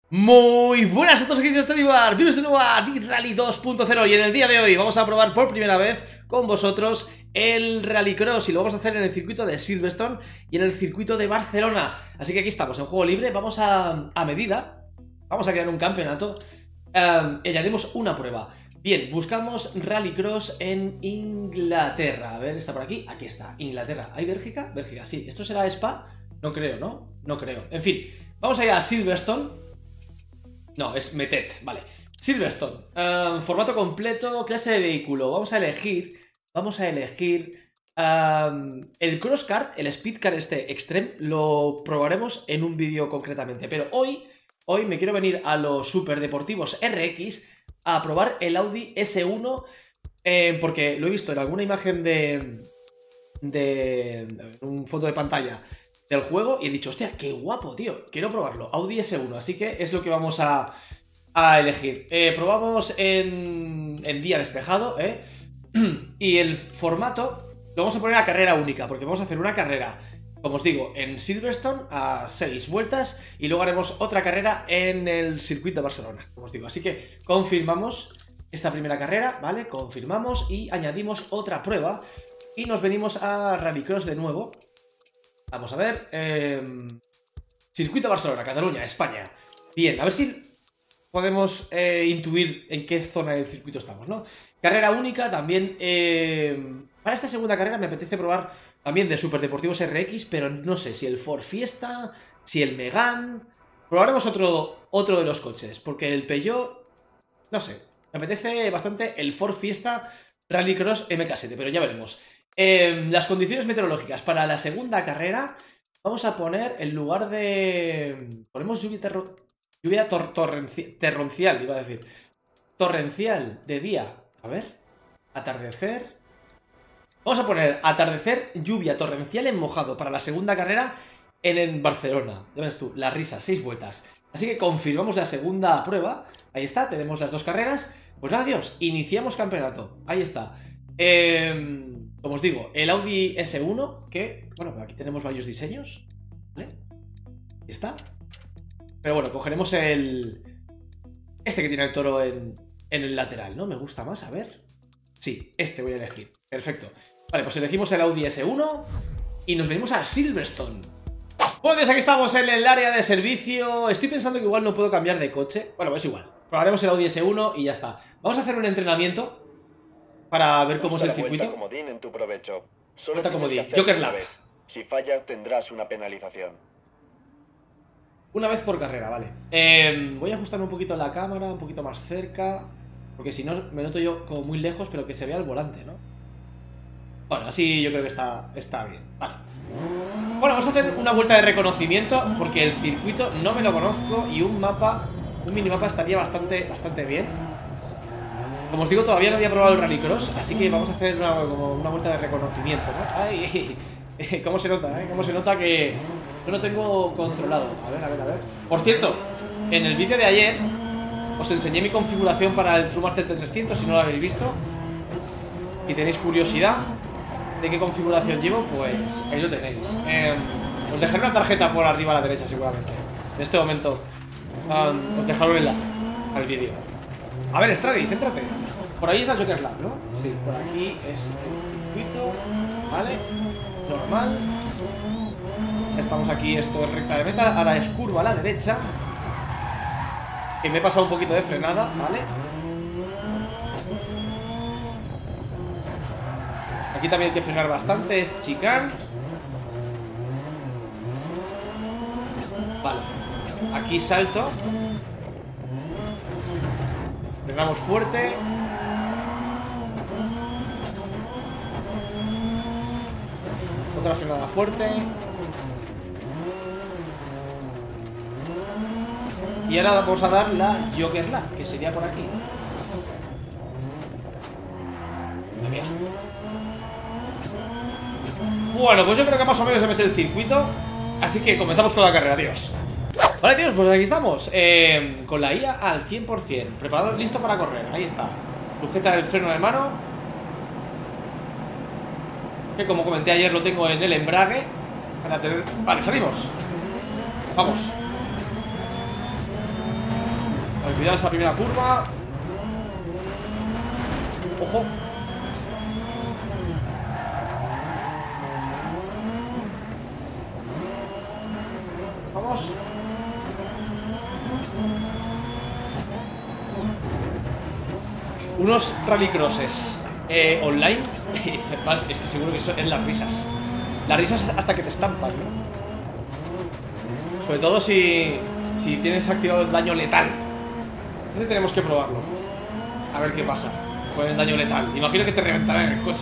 Muy buenas a todos, aquí de Streambar. Bienvenidos de nuevo a D-Rally 2.0. Y en el día de hoy vamos a probar por primera vez con vosotros el Rallycross. Y lo vamos a hacer en el circuito de Silverstone y en el circuito de Barcelona. Así que aquí estamos, en juego libre. Vamos a medida. Vamos a crear un campeonato. Añadimos una prueba. Bien, buscamos Rallycross en Inglaterra. A ver, está por aquí. Aquí está, Inglaterra. ¿Hay Bélgica? Bélgica, sí. ¿Esto será Spa? No creo, ¿no? No creo. En fin, vamos a ir a Silverstone. No, es Metet, vale. Silverstone, formato completo, clase de vehículo. Vamos a elegir el Crosscar, el Speedcar este Extreme. Lo probaremos en un vídeo concretamente. Pero hoy me quiero venir a los superdeportivos RX a probar el Audi S1, porque lo he visto en alguna imagen de un fondo de pantalla del juego y he dicho, hostia, qué guapo, tío, quiero probarlo, Audi S1, así que es lo que vamos a elegir. Probamos en día despejado, y el formato lo vamos a poner a carrera única, porque vamos a hacer una carrera, como os digo, en Silverstone a 6 vueltas y luego haremos otra carrera en el circuito de Barcelona, como os digo. Así que confirmamos esta primera carrera, ¿vale? Confirmamos y añadimos otra prueba y nos venimos a Rallycross de nuevo. Vamos a ver, circuito Barcelona, Cataluña, España. Bien, a ver si podemos intuir en qué zona del circuito estamos, ¿no? Carrera única también. Para esta segunda carrera me apetece probar también de Superdeportivos RX, pero no sé si el Ford Fiesta, si el Megane. Probaremos otro de los coches, porque el Peugeot, no sé, me apetece bastante el Ford Fiesta Rallycross MK7, pero ya veremos. Las condiciones meteorológicas para la segunda carrera vamos a poner en lugar de... Ponemos lluvia torrencial, iba a decir. Torrencial de día. A ver. Atardecer. Vamos a poner atardecer, lluvia torrencial en mojado para la segunda carrera en Barcelona. Ya ves tú, la risa, 6 vueltas. Así que confirmamos la segunda prueba. Ahí está, tenemos las dos carreras. Pues nada, adiós, iniciamos campeonato. Ahí está. Como os digo, el Audi S1, que, bueno, aquí tenemos varios diseños, ¿vale? Ahí está. Pero bueno, cogeremos este que tiene el toro en el lateral, ¿no? Me gusta más, a ver. Sí, este voy a elegir, perfecto. Vale, pues elegimos el Audi S1 y nos venimos a Silverstone. Bueno, desde aquí estamos en el área de servicio. Estoy pensando que igual no puedo cambiar de coche. Bueno, pues igual, probaremos el Audi S1 y ya está. Vamos a hacer un entrenamiento para ver cómo es el circuito. Comodín en tu provecho. Solo Vuelta tienes que comodín, hacerlo Joker una Lap. vez. Si fallas tendrás una penalización. Una vez por carrera, vale. Voy a ajustarme un poquito la cámara, un poquito más cerca, porque si no me noto yo como muy lejos, pero que se vea el volante, ¿no? Bueno, así yo creo que está bien. Vale. Bueno, vamos a hacer una vuelta de reconocimiento, porque el circuito no me lo conozco y un minimapa estaría bastante bien. Como os digo, todavía no había probado el Rallycross, así que vamos a hacer como una vuelta de reconocimiento, ¿no? Ay, cómo se nota, ¿eh? Cómo se nota que no lo tengo controlado. A ver. Por cierto, en el vídeo de ayer os enseñé mi configuración para el TrueMaster T300, si no lo habéis visto. Y tenéis curiosidad de qué configuración llevo, pues ahí lo tenéis. Os dejaré una tarjeta por arriba a la derecha seguramente. En este momento os dejaré un enlace al vídeo. A ver, Stradi, céntrate. Por ahí es la Joker Lab, ¿no? Sí, por aquí es el circuito, ¿vale? Normal. Estamos aquí, esto es recta de meta. Ahora es curva a la derecha, que me he pasado un poquito de frenada, ¿vale? Aquí también hay que frenar bastante, es chicane. Vale. Aquí salto. Frenamos fuerte. Otra frenada fuerte. Y ahora vamos a dar la Joker Lap, que sería por aquí. Mira. Bueno, pues yo creo que más o menos ese es el circuito. Así que comenzamos con la carrera, tíos. Vale, tíos, pues aquí estamos, con la IA al 100%. Preparado, listo para correr, ahí está. Sujeta el freno de mano, que como comenté ayer lo tengo en el embrague para tener... Vale, salimos. Vamos. Vale, cuidado esa primera curva. Ojo. Vamos. Unos rallycrosses online. Es que seguro que eso es las risas. Las risas hasta que te estampan, ¿no? Sobre todo si tienes activado el daño letal. Tenemos que probarlo. A ver qué pasa con el daño letal. Imagino que te reventará en el coche.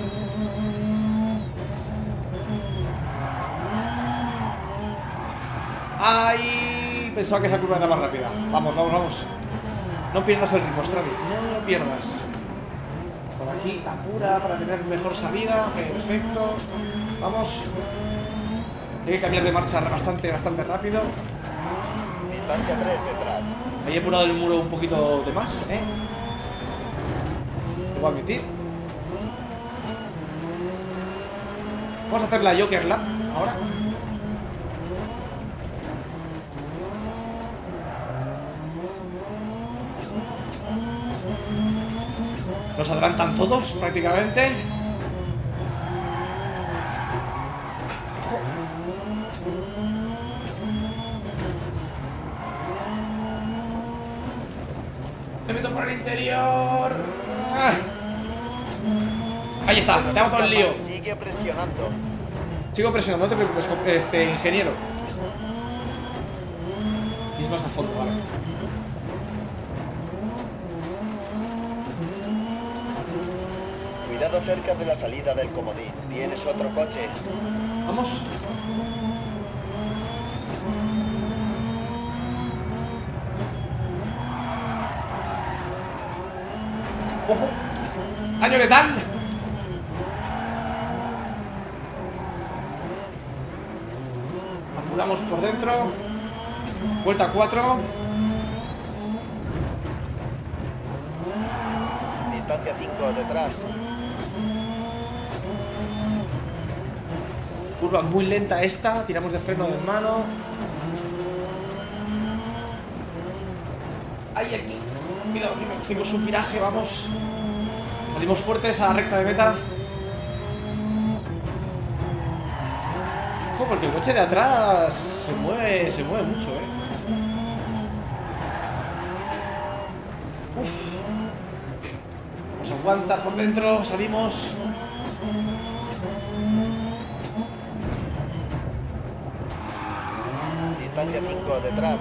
¡Ay! Pensaba que esa curva era más rápida. Vamos, vamos, vamos. No pierdas el ritmo, Stravi. No lo pierdas. Por aquí, apura para tener mejor salida. Perfecto. Vamos. Hay que cambiar de marcha bastante rápido. Distancia 3 detrás. Ahí he apurado el muro un poquito de más, ¿eh? Te voy a admitir. Vamos a hacer la Joker Lap ahora. Nos adelantan todos prácticamente. Me meto por el interior. Ahí está, te hago todo el lío. Sigue presionando. Sigo presionando, no te preocupes, ingeniero. Y es más a fondo, vale. Cuidado cerca de la salida del comodín. Tienes otro coche. Vamos. ¡Ojo! ¡Daño letal! Apuramos por dentro. Vuelta 4. Distancia 5 detrás. Curva muy lenta esta. Tiramos de freno de mano. Ahí, aquí. Cuidado, tengo su viraje, vamos. Salimos fuertes a la recta de meta. Ojo, porque el coche de atrás se mueve mucho, Uf. Vamos a aguantar por dentro, salimos. Distancia 5 detrás.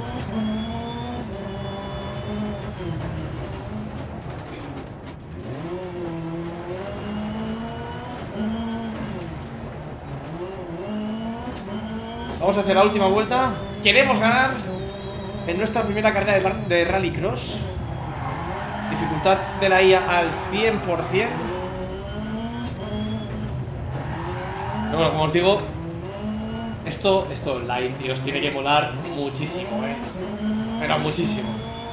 Vamos a hacer la última vuelta. Queremos ganar en nuestra primera carrera de Rallycross. Dificultad de la IA al 100%. Pero bueno, como os digo, esto online, tío, os tiene que molar muchísimo, pero muchísimo.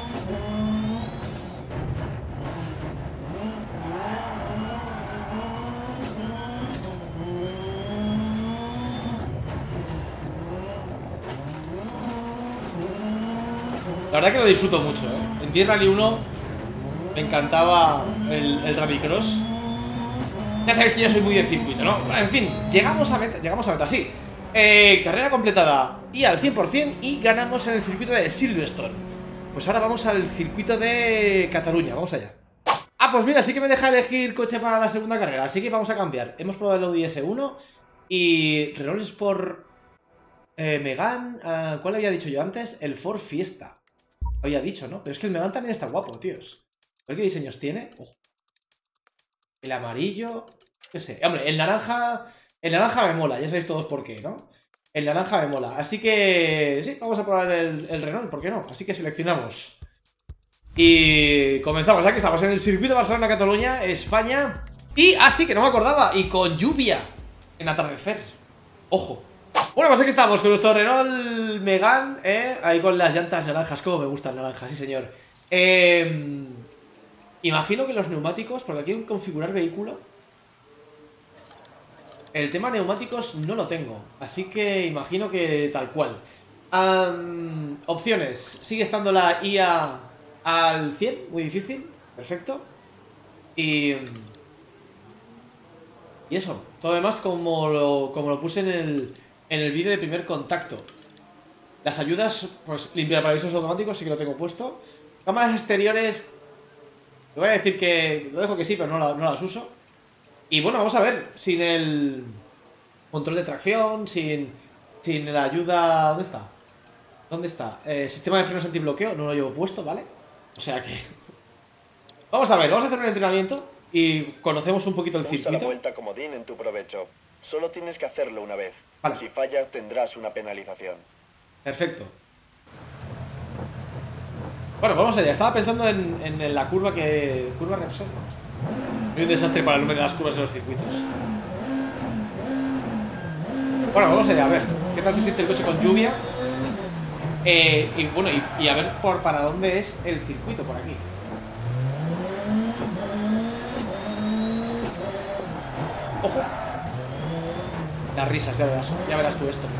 La verdad que lo disfruto mucho, En T-Rally 1 me encantaba el Rallycross. Ya sabéis que yo soy muy de circuito, ¿no? Bueno, en fin, llegamos a meta, sí. Carrera completada y al 100% y ganamos en el circuito de Silverstone. Pues ahora vamos al circuito de Cataluña, vamos allá. Ah, pues mira, sí que me deja elegir coche para la segunda carrera, así que vamos a cambiar. Hemos probado el Audi S1 y Renault Sport Megane, ¿cuál había dicho yo antes? El Ford Fiesta. Había dicho, ¿no? Pero es que el Megane también está guapo, tíos. A ver qué diseños tiene. Ojo. El amarillo, qué sé. Hombre, el naranja me mola, ya sabéis todos por qué, ¿no? El naranja me mola. Así que sí, vamos a probar el Renault, ¿por qué no? Así que seleccionamos. Y comenzamos, aquí estamos en el circuito de Barcelona-Cataluña, España. Y así que no me acordaba, y con lluvia en atardecer. Ojo. Bueno, pues aquí estamos con nuestro Renault Megane, ahí con las llantas naranjas, como me gustan naranjas, sí señor. Imagino que los neumáticos, porque aquí hay que configurar vehículo. El tema neumáticos no lo tengo, así que imagino que tal cual. Opciones, sigue estando la IA al 100, muy difícil. Perfecto. Y eso, todo lo demás como lo puse en el vídeo de primer contacto. Las ayudas, pues limpiar parabrisos automáticos, sí que lo tengo puesto. Cámaras exteriores, te voy a decir que lo dejo que sí, pero no las uso. Y bueno, vamos a ver, sin el control de tracción, sin la ayuda... ¿Dónde está? ¿Dónde está? Sistema de frenos antibloqueo, no lo llevo puesto, ¿vale? O sea que... Vamos a ver, vamos a hacer un entrenamiento y conocemos un poquito el Usa la circuito. vuelta comodín en tu provecho. Solo tienes que hacerlo una vez. Vale. Si fallas tendrás una penalización. Perfecto. Bueno, vamos allá. Estaba pensando en la curva que... Curva Repsol. Hay un desastre para el número de las curvas en los circuitos. Bueno, vamos allá, a ver. ¿Qué tal se siente el coche con lluvia? Y bueno, y a ver para dónde es el circuito por aquí. ¡Ojo! Las risas, ya verás tú esto.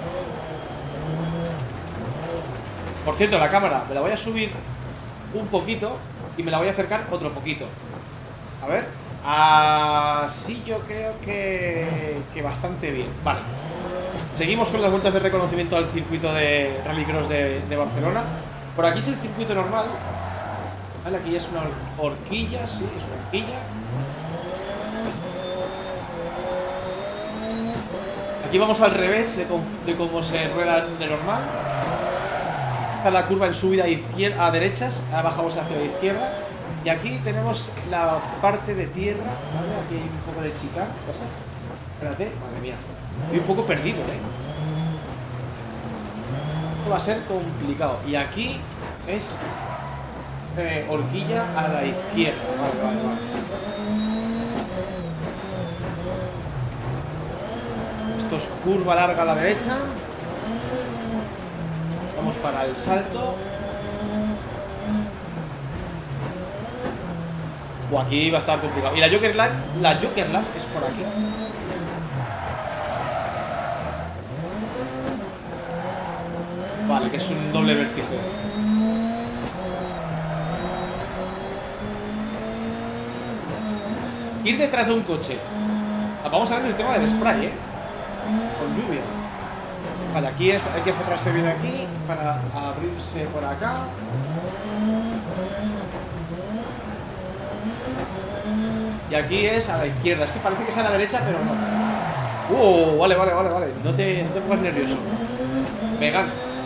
Por cierto, la cámara me la voy a subir un poquito y me la voy a acercar otro poquito. A ver. Así yo creo que bastante bien. Vale. Seguimos con las vueltas de reconocimiento al circuito de Rallycross de Barcelona. Por aquí es el circuito normal. Vale, aquí es una horquilla, sí, es una horquilla. Aquí vamos al revés de cómo se rueda de normal. Está la curva en subida a derechas, bajamos hacia la izquierda. Y aquí tenemos la parte de tierra, ¿vale? Aquí hay un poco de chicane. Ojo, espérate, madre mía. Estoy un poco perdido, Esto va a ser complicado. Y aquí es horquilla a la izquierda. Vale. Esto es curva larga a la derecha. Vamos para el salto. O aquí va a estar complicado. Y la Joker Lap es por aquí. Vale, que es un doble vértice. Ir detrás de un coche. Vamos a ver el tema del spray, con lluvia. Vale, aquí hay que cerrarse bien aquí para abrirse por acá. Y aquí es a la izquierda. Es que parece que es a la derecha, pero no. Vale. No te pongas nervioso. Vegan.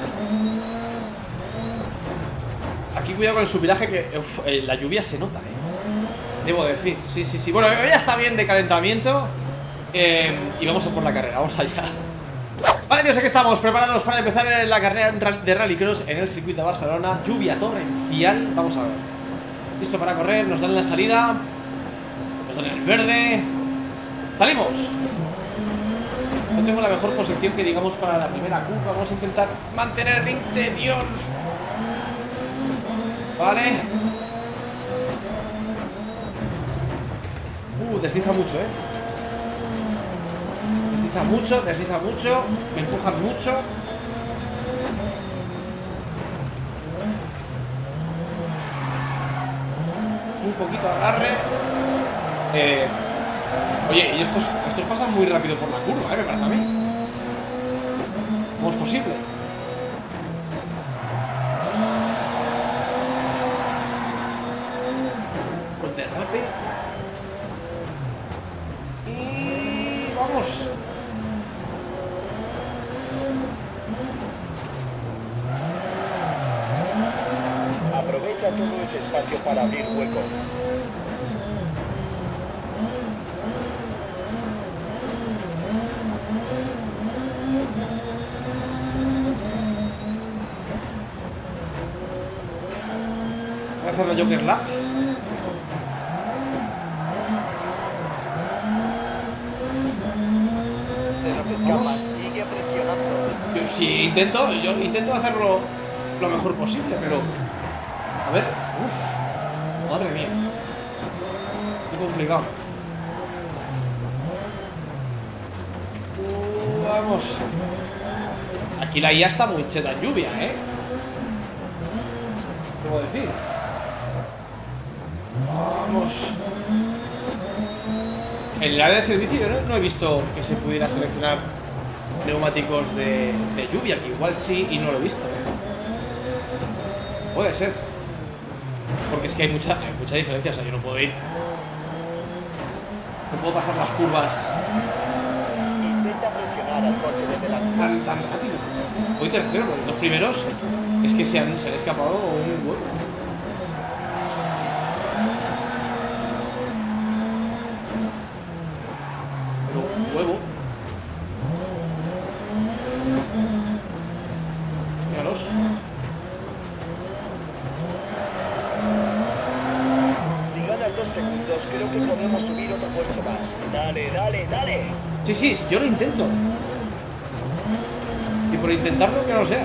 Aquí cuidado con el subviraje que la lluvia se nota, debo decir. Sí. Bueno, ya está bien de calentamiento. Y vamos a por la carrera. Vamos allá. Vale, tíos, aquí estamos preparados para empezar la carrera de Rallycross en el circuito de Barcelona. Lluvia torrencial. Vamos a ver. Listo para correr. Nos dan la salida. Nos dan el verde. ¡Salimos! No tengo la mejor posición que digamos para la primera curva. Vamos a intentar mantener el interior. Vale. Desliza mucho, Desliza mucho. Me empujan mucho. Un poquito de agarre. Oye, y estos pasan muy rápido por la curva, me parece a mí. ¿Cómo es posible? Con derrape. Y vamos. Aprovecha todo ese espacio para abrir hueco. Voy a hacer la Joker Lap. Sigue presionando. Yo intento hacerlo lo mejor posible, pero... A ver... Madre mía. Qué complicado. Vamos. Aquí la IA está muy cheta en lluvia, puedo decir. Vamos. En el área de servicio yo no he visto que se pudiera seleccionar neumáticos de lluvia, que igual sí y no lo he visto. Puede ser. Porque es que hay mucha diferencia, o sea, yo no puedo ir. No puedo pasar las curvas Intenta presionar al coche de delante. tan rápido. Voy tercero, los dos primeros es que se han escapado un huevo. Pero un huevo. Míralos. Si ganas 2 segundos, creo que podemos subir otro puesto más. Dale, dale, dale. Sí, yo lo intento. Y por intentarlo que no sea.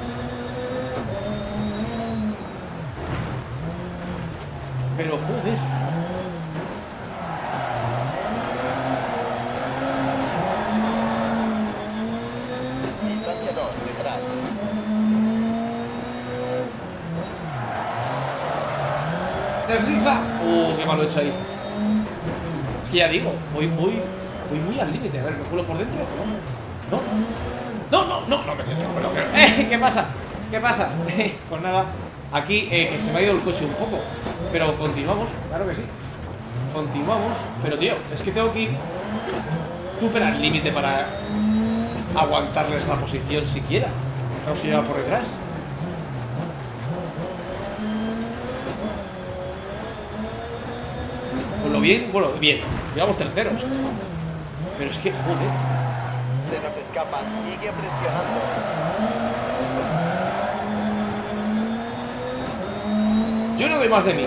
Pero joder. Distancia 2, detrás. ¡Desliza! ¡Qué mal lo he hecho ahí! Es que ya digo, voy muy al límite. A ver, ¿me cuelo por dentro? No me quedo. ¿Qué pasa? ¿Qué pasa? Pues nada, aquí que se me ha ido el coche un poco. Pero continuamos, claro que sí. Continuamos, pero tío, es que tengo que ir súper al límite para aguantarles la posición siquiera. Vamos a llevar por detrás. Pues lo bien, bueno, bien. Llevamos terceros. Pero es que, joder. Se nos escapan. Sigue presionando. Yo no doy más de mí.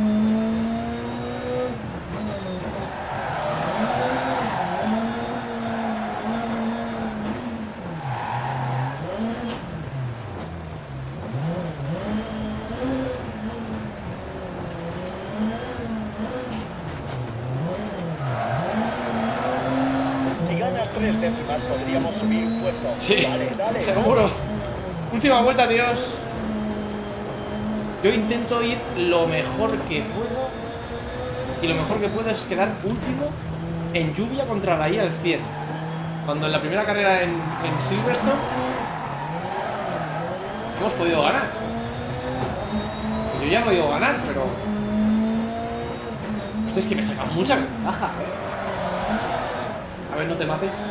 Si ganas 3 décimas, podríamos subir un puesto. Sí, Dale, dale. seguro. Última vuelta, Dios. Yo intento ir lo mejor que puedo. Y lo mejor que puedo es quedar último en lluvia contra la IA al 100. Cuando en la primera carrera en Silverstone hemos podido ganar. Yo ya no digo ganar, pero... Hostia, es que me sacan mucha ventaja, A ver, no te mates.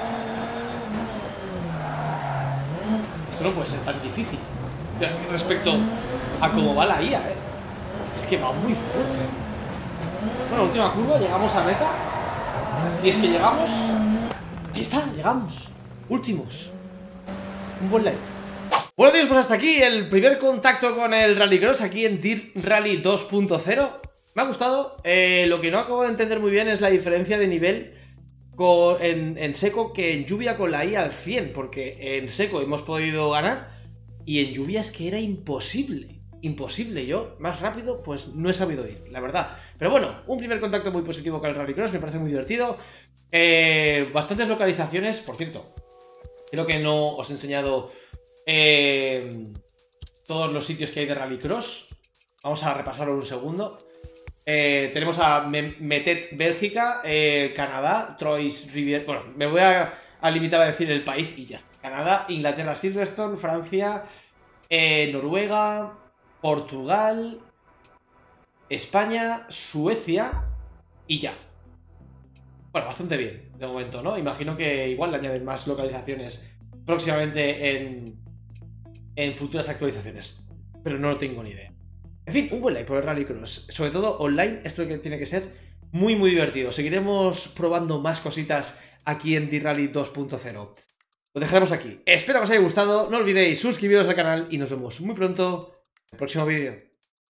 Esto no puede ser tan difícil respecto a cómo va la IA, Es que va muy fuerte. Bueno, última curva, llegamos a meta. Si es que llegamos. Ahí está, llegamos. Últimos. Un buen like. Bueno, tíos, pues hasta aquí el primer contacto con el Rallycross aquí en Dirt Rally 2.0. Me ha gustado. Lo que no acabo de entender muy bien es la diferencia de nivel en seco que en lluvia con la IA al 100. Porque en seco hemos podido ganar y en lluvia es que era imposible. Imposible. Yo, más rápido, pues no he sabido ir, la verdad. Pero bueno, un primer contacto muy positivo con el Rallycross. Me parece muy divertido. Bastantes localizaciones, por cierto. Creo que no os he enseñado todos los sitios que hay de Rallycross. Vamos a repasarlo un segundo. Tenemos a Metet, Bélgica, Canadá, Troyes, Rivière. Bueno, me voy a limitar a decir el país y ya está. Canadá, Inglaterra, Silverstone, Francia, Noruega, Portugal, España, Suecia y ya. Bueno, bastante bien de momento, ¿no? Imagino que igual le añaden más localizaciones próximamente en futuras actualizaciones. Pero no lo tengo ni idea. En fin, un buen like por el Rallycross. Sobre todo online, esto que tiene que ser muy divertido. Seguiremos probando más cositas aquí en Dirt Rally 2.0. Lo dejaremos aquí. Espero que os haya gustado. No olvidéis suscribiros al canal y nos vemos muy pronto en el próximo vídeo.